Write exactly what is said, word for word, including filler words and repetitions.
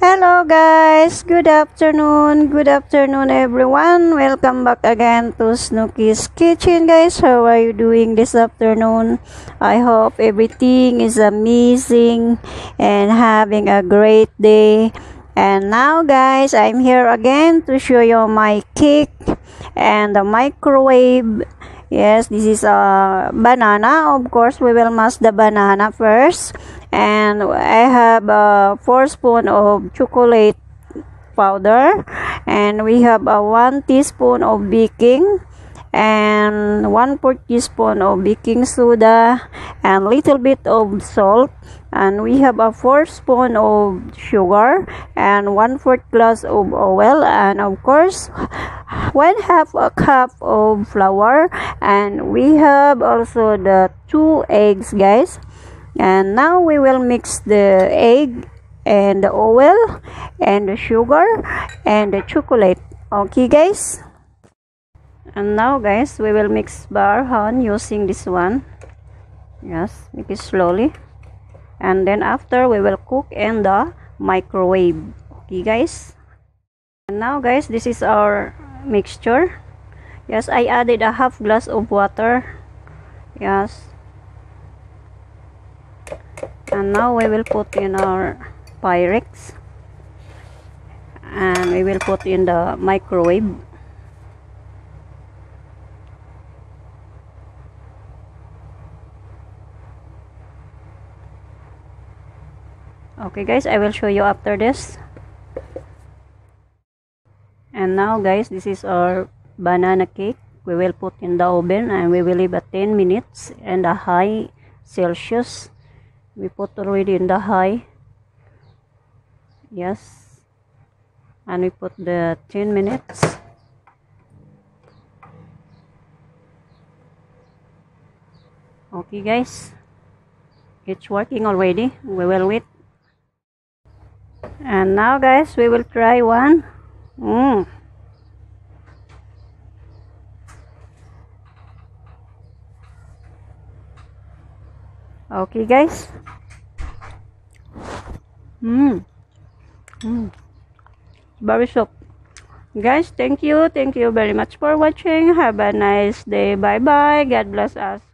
Hello guys, good afternoon, good afternoon everyone. Welcome back again to Snooki's Kitchen guys. How are you doing this afternoon? I hope everything is amazing and having a great day. And now guys, I'm here again to show you my cake and the microwave. Yes, this is a banana. Of course, we will mash the banana first. And I have a four spoon of chocolate powder, and we have a one teaspoon of baking, and one fourth teaspoon of baking soda, and little bit of salt, and we have a four spoon of sugar, and one fourth glass of oil, and of course one half a cup of flour, and we have also the two eggs guys. And now we will mix the egg and the oil and the sugar and the chocolate. Okay guys, and now guys, we will mix by our hand using this one. Yes, make it slowly, and then after we will cook in the microwave. Okay guys, and now guys, this is our mixture. Yes, I added a half glass of water. Yes, and now we will put in our Pyrex, and we will put in the microwave. Okay guys, I will show you after this. And now guys, this is our banana cake. We will put in the oven, and we will leave at ten minutes and a high Celsius. We put already in the high. Yes, and we put the ten minutes. Okay guys, it's working already. We will wait. And now guys, we will try one. mm. Okay guys. Mm. Mm. Very soft. Guys, thank you. Thank you very much for watching. Have a nice day. Bye bye. God bless us.